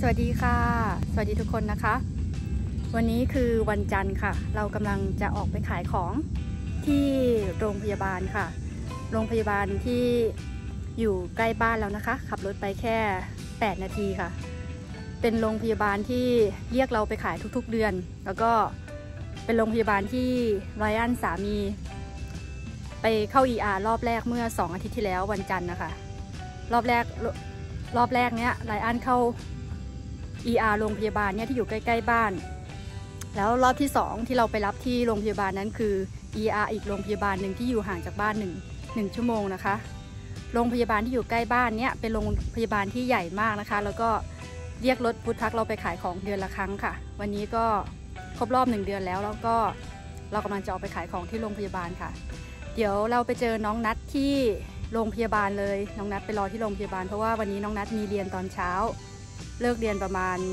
วัสดีค่ะสวัสดีทุกคนนะคะวันนี้คือวันจันทร์ค่ะเรากำลังจะออกไปขายของที่โรงพยาบาลค่ะโรงพยาบาลที่อยู่ใกล้บ้านแล้วนะคะขับรถไปแค่8 นาทีค่ะเป็นโรงพยาบาลที่เรียกเราไปขายทุกๆเดือนแล้วก็เป็นโรงพยาบาลที่ไรอันสามีไปเข้า ER รอบแรกเมื่อ2 อาทิตย์ที่แล้ววันจันทร์นะคะรอบแรกเนี้ยไรอันเข้า ER โรงพยาบาลเนี่ยที่อยู่ใกล้ๆบ้านแล้วรอบที่2ที่เราไปรับที่โรงพยาบาลนั้นคือ ER อีกโรงพยาบาลหนึ่งที่อยู่ห่างจากบ้าน1 ชั่วโมงนะคะโรงพยาบาลที่อยู่ใกล้บ้านเนี่ยเป็นโรงพยาบาลที่ใหญ่มากนะคะแล้วก็เรียกรถฟู้ดทรัคเราไปขายของเดือนละครั้งค่ะวันนี้ก็ครบรอบ1 เดือนแล้วก็เรากำลังจะออกไปขายของที่โรงพยาบาลค่ะเดี๋ยวเราไปเจอน้องนัทที่โรงพยาบาลเลยน้องนัทไปรอที่โรงพยาบาลเพราะว่าวันนี้น้องนัทมีเรียนตอนเช้าเลิกเรียนประมาณ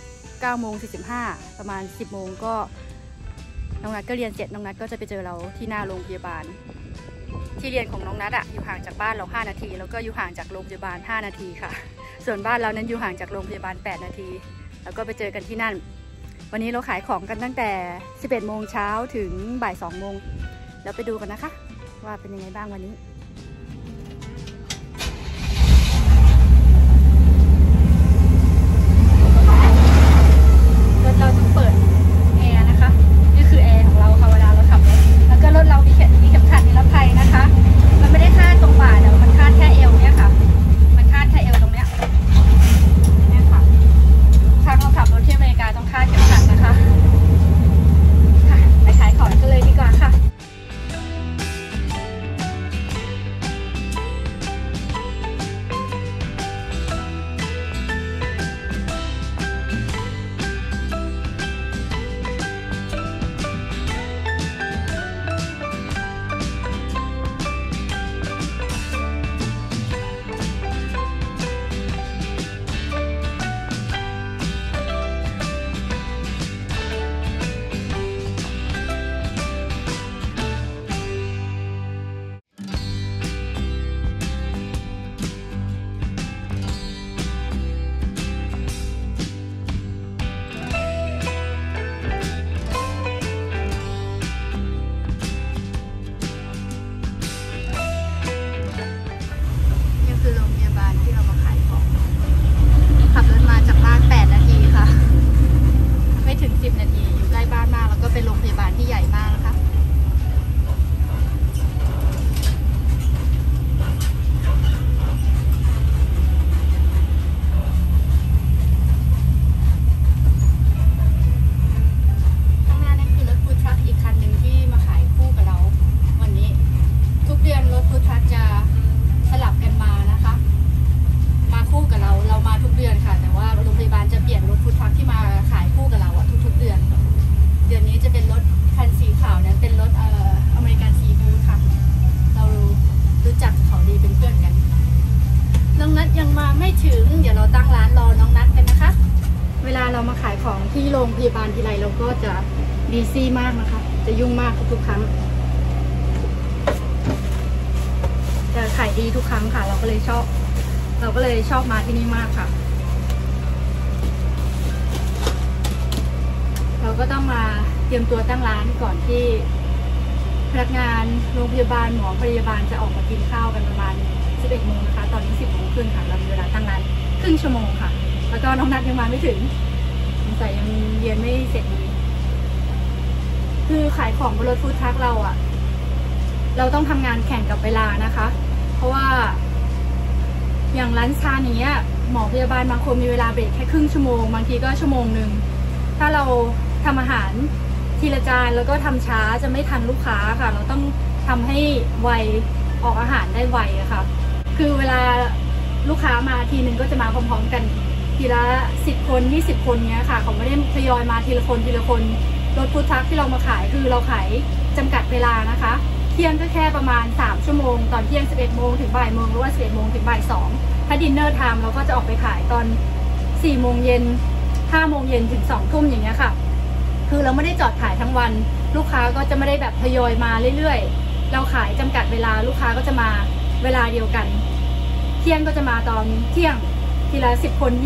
9:45ประมาณ10 โมงก็น้องนัทก็เรียนเสร็จน้องนัทก็จะไปเจอเราที่หน้าโรงพยาบาลที่เรียนของน้องนัทอยู่ห่างจากบ้านเรา5 นาทีแล้วก็อยู่ห่างจากโรงพยาบาล5 นาทีค่ะส่วนบ้านเรานั้นอยู่ห่างจากโรงพยาบาล8 นาทีแล้วก็ไปเจอกันที่นั่นวันนี้เราขายของกันตั้งแต่11 โมงเช้าถึงบ่าย2 โมงแล้วไปดูกันนะคะว่าเป็นยังไงบ้างวันนี้เราต้องเปิดแอร์นะคะนี่คือแอร์ของเราค่ะเวลาเราขับรถแล้วก็รถเรามีเข็มขัดนิรภัยนะคะมันไม่ได้คาดตรงบ่าแต่มันคาดแค่เอวเนี่ยค่ะมันคาดแค่เอวตรงเนี้ยเนี่ยค่ะครั้งเราขับรถที่อเมริกาต้องคาดเข็มขัดนะคะไปขายของกันเลยดีกว่าค่ะเรามาขายของที่โรงพยาบาลทีไรเราก็จะบีซี่มากนะคะจะยุ่งมากทุกครั้งจะขายดีทุกครั้งค่ะเราก็เลยชอบมาที่นี่มากค่ะเราก็ต้องมาเตรียมตัวตั้งร้านก่อนที่พนักงานโรงพยาบาลหมอพยาบาลจะออกมากินข้าวกันประมาณ11 โมงนะคะตอนนี้10 โมงครึ่งค่ะเรามีเวลาตั้งร้านครึ่งชั่วโมงค่ะแล้วก็น้องนัทยังมาไม่ถึงแต่ยังเรียนไม่เสร็จดีคือขายของบนรถฟู้ดทรัคเราต้องทำงานแข่งกับเวลานะคะเพราะว่าอย่างร้านชาอย่างเงี้ยหมอพยาบาลบางคนมีเวลาเบรกแค่ครึ่งชั่วโมงบางทีก็1 ชั่วโมงถ้าเราทำอาหารทีละจานแล้วก็ทำช้าจะไม่ทันลูกค้าค่ะเราต้องทำให้ไวออกอาหารได้ไวอะค่ะคือเวลาลูกค้ามาทีนึงก็จะมาพร้อมๆกันทีละ10 คน20 คนเนี้ยค่ะเขาไม่ได้ทยอยมาทีละคนรถฟู้ดทรัคที่เรามาขายคือเราขายจำกัดเวลานะคะเที่ยงก็แค่ประมาณ3 ชั่วโมงตอนเที่ยง11 โมงถึงบ่าย 1 โมงหรือว่า11 โมงถึงบ่าย 2ถ้าดินเนอร์ไทม์เราก็จะออกไปขายตอน4 โมงเย็น5 โมงเย็นถึง2 ทุ่มอย่างเงี้ยค่ะคือเราไม่ได้จอดขายทั้งวันลูกค้าก็จะไม่ได้แบบทยอยมาเรื่อยๆเราขายจำกัดเวลาลูกค้าก็จะมาเวลาเดียวกันเที่ยงก็จะมาตอนเที่ยงทีละ10 คน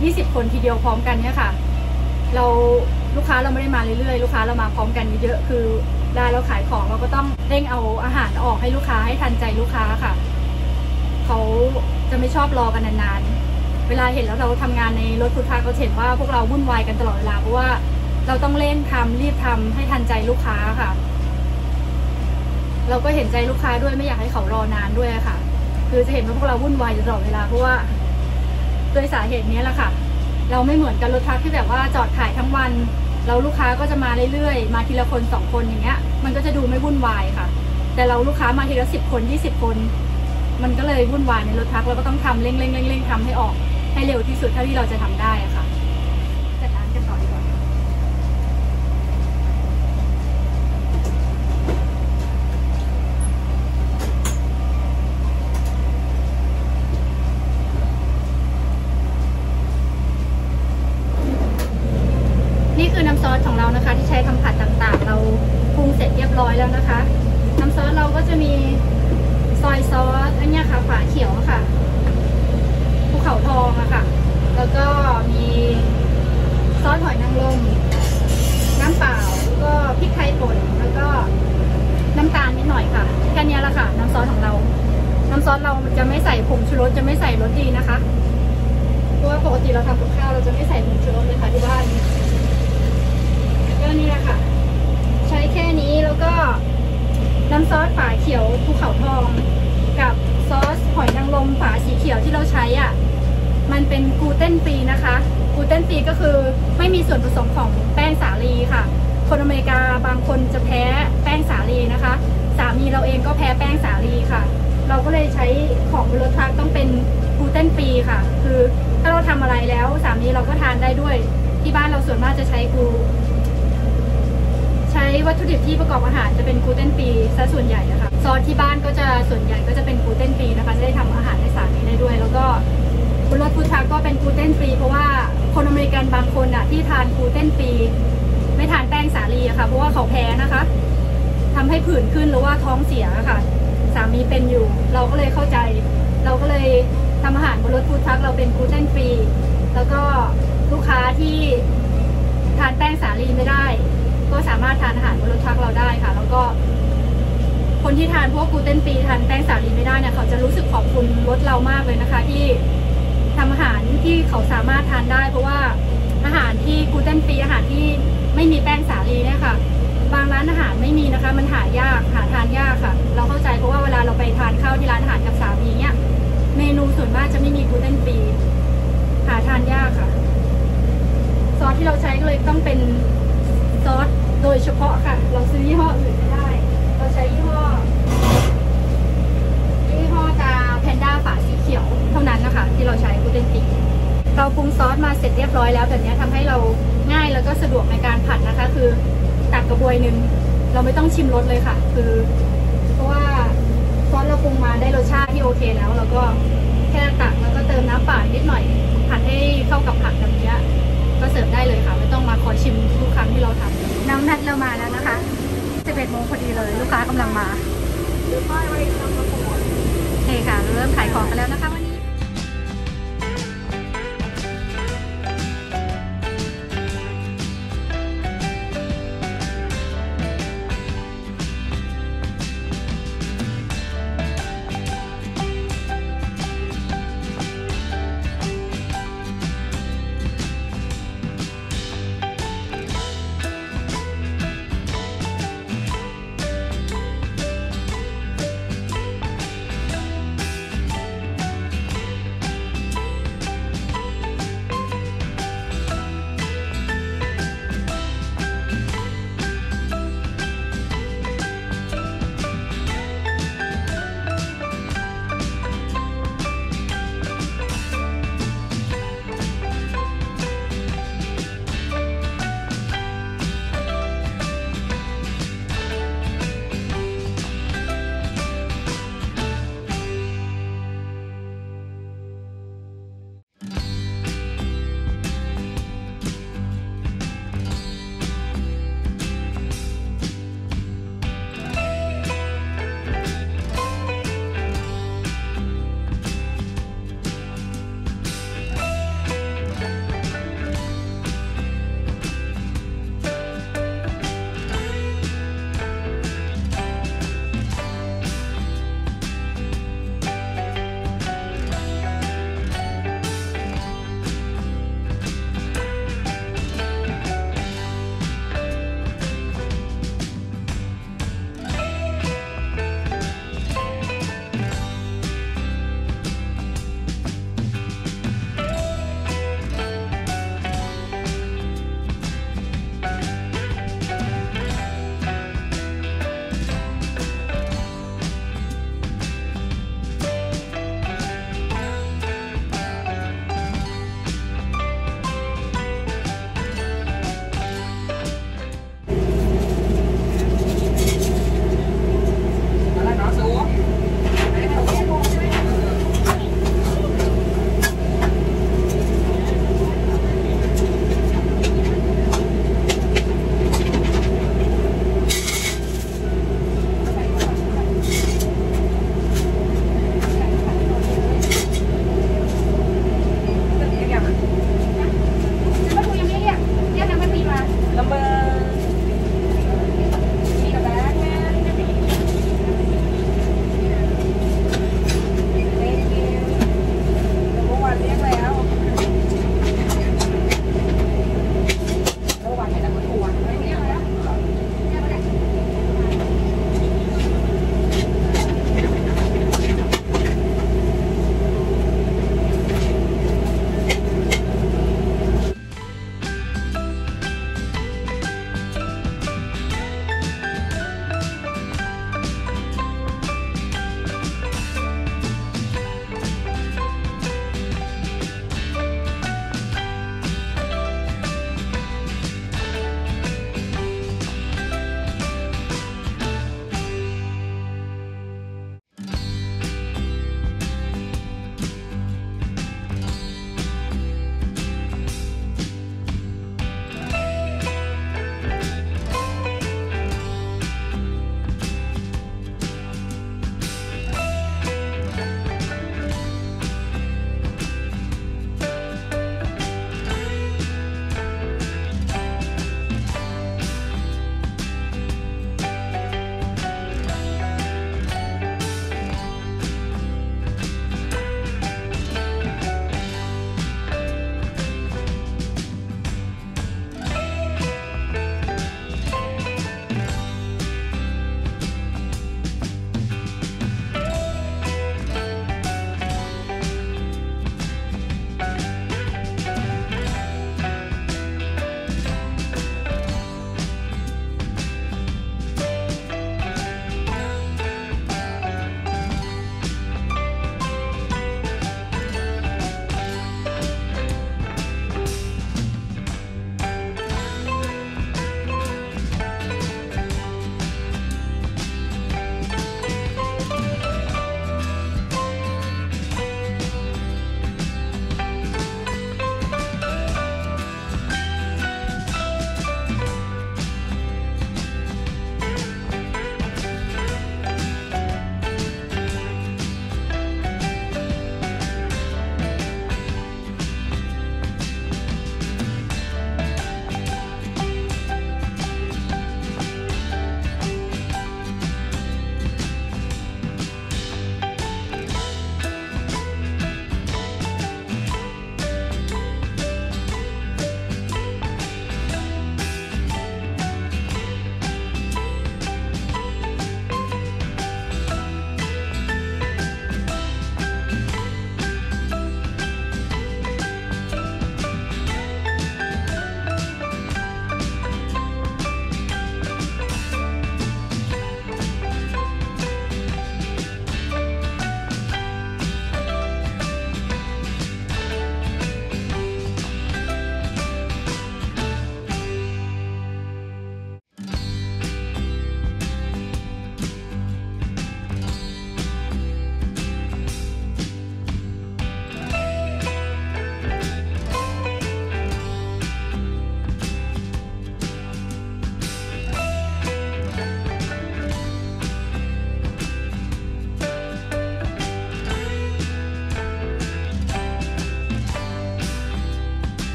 20 คนทีเดียวพร้อมกันเนี่ยค่ะลูกค้าเราไม่ได้มาเรื่อยๆลูกค้าเรามาพร้อมกันเยอะๆคือได้เราขายของเราก็ต้องเร่งเอาอาหารออกให้ลูกค้าให้ทันใจลูกค้าค่ะเขาจะไม่ชอบรอกันนานๆเวลาเห็นแล้วเราทำงานในรถฟู้ดทรัคเขาเห็นว่าพวกเราวุ่นวายกันตลอดเวลาเพราะว่าเราต้องเร่งทำรีบทำให้ทันใจลูกค้าค่ะเราก็เห็นใจลูกค้าด้วยไม่อยากให้เขารอนานด้วยค่ะคือจะเห็นว่าพวกเราวุ่นวายตลอดเวลาเพราะว่าด้วยสาเหตุนี้แหละค่ะเราไม่เหมือนกันรถทรัคที่แบบว่าจอดขายทั้งวันเราลูกค้าก็จะมาเรื่อยๆมาทีละคน2 คนอย่างเงี้ยมันก็จะดูไม่วุ่นวายค่ะแต่เราลูกค้ามาทีละ10 คน20 คนมันก็เลยวุ่นวายในรถทรัคเราก็ต้องทำเร่งทำให้ออกให้เร็วที่สุดเท่าที่เราจะทำได้ค่ะจัดร้านกันต่อดีกว่านี่คือน้ำซอสของเรานะคะที่ใช้ทำผัดต่างๆเราปรุงเสร็จเรียบร้อยแล้วนะคะน้ำซอสเราก็จะมีซอยซอสอันนี้ค่ะฝาเขียวค่ะภูเขาทองอะค่ะแล้วก็มีซอสหอยนางรมน้ำเปล่าแล้วก็พริกไทยป่นแล้วก็น้ำตาลนิดหน่อยค่ะแค่นี้แหละค่ะน้ำซอสของเราน้ำซอสเราจะไม่ใส่ผงชูรสจะไม่ใส่รสดีนะคะเพราะว่าปกติเราทำกับข้าวเราจะไม่ใส่ผงชูรสเลยค่ะที่บ้านก็นี่แหละค่ะใช้แค่นี้แล้วก็น้ำซอสฝาเขียวภูเขาทองกับซอสหอยนางรมฝาสีเขียวที่เราใช้อ่ะมันเป็นกลูเตนฟรีนะคะกลูเตนฟรีก็คือไม่มีส่วนผสมของแป้งสาลีค่ะคนอเมริกาบางคนจะแพ้แป้งสาลีนะคะสามีเราเองก็แพ้แป้งสาลีค่ะเราก็เลยใช้ของบนรถทรัคต้องเป็นกลูเตนฟรีค่ะคือถ้าเราทำอะไรแล้วสามีเราก็ทานได้ด้วยที่บ้านเราส่วนมากจะใช้วัตถุดิบที่ประกอบอาหารจะเป็นกลูเตนฟรีซะส่วนใหญ่นะคะซอสที่บ้านก็จะส่วนใหญ่ก็จะเป็นกลูเตนฟรีนะคะจะได้ทำอาหารให้สามีได้ด้วยแล้วก็บนรถฟู้ดทรัคก็เป็นกลูเตนฟรีเพราะว่าคนอเมริกันบางคนอ่ะที่ทานกลูเตนฟรีไม่ทานแป้งสาลีอะค่ะเพราะว่าเขาแพ้นะคะทำให้ผื่นขึ้นหรือว่าท้องเสียค่ะสามีเป็นอยู่เราก็เลยเข้าใจเราก็เลยทำอาหารบนรถฟู้ดทรัคเราเป็นกลูเตนฟรีแล้วก็ลูกค้าที่ทานแป้งสาลีไม่ได้ก็สามารถทานอาหารบนรถทรัคเราได้ค่ะแล้วก็คนที่ทานพวกกลูเตนฟรีทานแป้งสาลีไม่ได้เนี่ยเขาจะรู้สึกขอบคุณรถเรามากเลยนะคะที่ทำอาหารที่เขาสามารถทานได้เพราะว่าอาหารที่กลูเตนฟรีอาหารที่ไม่มีแป้งสาลีเนี่ยค่ะบางร้านอาหารไม่มีนะคะมันหายากหาทานยากค่ะเราเข้าใจเพราะว่าเวลาเราไปทานข้าวที่ร้านอาหารกับสามีเนี่ยเมนูส่วนมากจะไม่มีกลูเตนฟรีหาทานยากค่ะซอสที่เราใช้ก็เลยต้องเป็นซอสโดยเฉพาะค่ะเราซื้อยี่ห้ออื่นไม่ได้เราใช้ยี่ห้อตาแพนด้าฝาสีเขียวเท่านั้นนะคะที่เราใช้กลูเตนฟรีเราปรุงซอสมาเสร็จเรียบร้อยแล้วแบบนี้ทำให้เราง่ายแล้วก็สะดวกในการผัดนะคะคือตักกระบวยหนึ่งเราไม่ต้องชิมรสเลยค่ะคือเพราะว่าซอสเราปรุงมาได้รสชาติที่โอเคแล้วเราก็แค่ตักแล้วก็เติมน้ำเปล่านิดหน่อยผัดให้เข้ากับผักแบบนี้ก็เสิร์ฟได้เลยค่ะไม่ต้องมาคอยชิมทุกครั้งที่เราทำน้ำนัดเรามาแล้วนะคะ11 โมงพอดีเลยลูกค้ากำลังมาโอเคค่ะเริ่มขายของกันแล้วนะคะวันนี้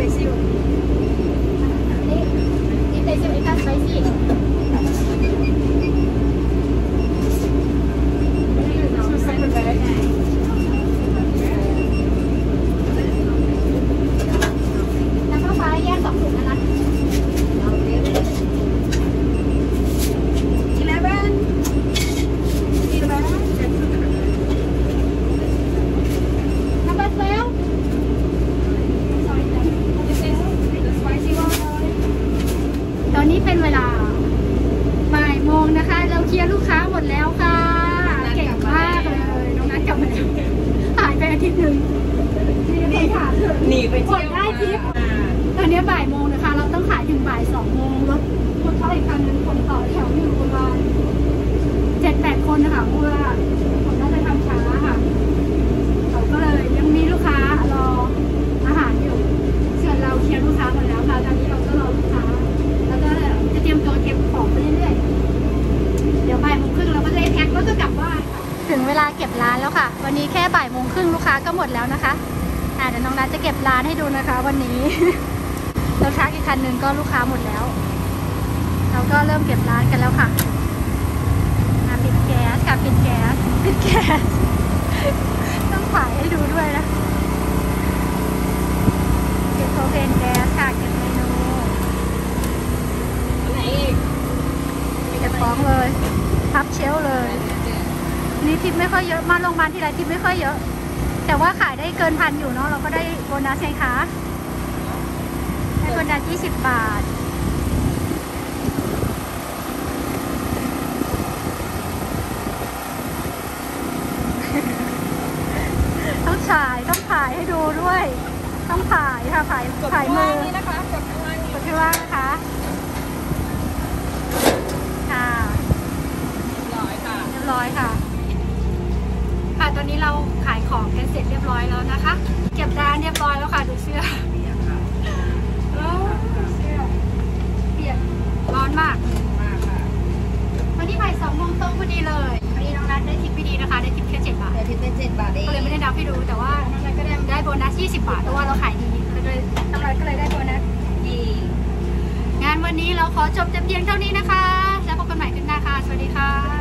spicy one. If they say extra spicy. Separate bag. แล้วก็ฟ้าแยก2ถุงนะคะ ตอนนี้เป็นเวลาบ่ายโมงนะคะเราเคลียร์ลูกค้าหมดแล้วค่ะเก่งมากเลยน้องนัทกลับมาหายไปอาทิตย์หนึ่งนี่ค่ะหนีไปเที่ยวได้ทิปตอนนี้บ่ายโมงนะคะเราต้องขายถึงบ่าย2 โมงรถเข้าอีกคันนึงคนต่อแถวอยู่ประมาณ 7-8 คนนะคะเพราะว่าผมน่าจะทำช้าค่ะเขาก็เลยยังมีลูกค้ารออาหารอยู่ส่วนเราเคลียร์ลูกค้าหมดแล้วค่ะตอนนี้เราก็รอลูกค้าแล้วก็จะเตรียมตัวเก็บของไปเรื่อยๆเดี๋ยวบ่ายโมงครึ่งเราก็จะได้แพ็คแล้วก็กลับบ้านถึงเวลาเก็บร้านแล้วค่ะวันนี้แค่บ่ายโมงครึ่งลูกค้าก็หมดแล้วนะคะเดี๋ยวน้องนัทจะเก็บร้านให้ดูนะคะวันนี้ รถทักอีกคันหนึ่งก็ลูกค้าหมดแล้วเราก็เริ่มเก็บร้านกันแล้วค่ะปิดแก๊สค่ะปิดแก๊สต้องถ่ายให้ดูด้วยนะเก็บโพรเพนแก๊สค่ะเก็บเมนูไหนอีกเก็บของเลยพับเชลเลยนี่ทิปไม่ค่อยเยอะมาโรงพยาบาลทีไรทิปไม่ค่อยเยอะแต่ว่าขายได้เกิน1,000อยู่เนาะเราก็ได้โบนัสไงคะได้โบนัส20 บาทต้องถ่ายให้ดูด้วยต้องถ่ายค่ะถ่ายมือนี่นะคะกดข้างล่างนะคะค่ะเรียบร้อยค่ะตอนนี้เราขายของกันเสร็จเรียบร้อยแล้วนะคะเก็บร้านเรียบร้อยแล้วค่ะดูเสื้อเปียกร้อนมากวันนี้บ่าย2 โมงตรงพอดีเลยวันนี้น้องนัทได้ทิปไม่ดีนะคะได้ทิปแค่7 บาทได้ทิปเป็น7 บาทเองก็เลยไม่ได้นับให้ดูแต่ว่าน้องนัทก็ได้โบนัส20 บาทเพราะว่าเราขายดีเลยน้องนัทก็เลยได้โบนัสดีงานวันนี้เราขอจบแต่เพียงเท่านี้นะคะแล้วพบกันใหม่คลิปหน้าค่ะสวัสดีค่ะ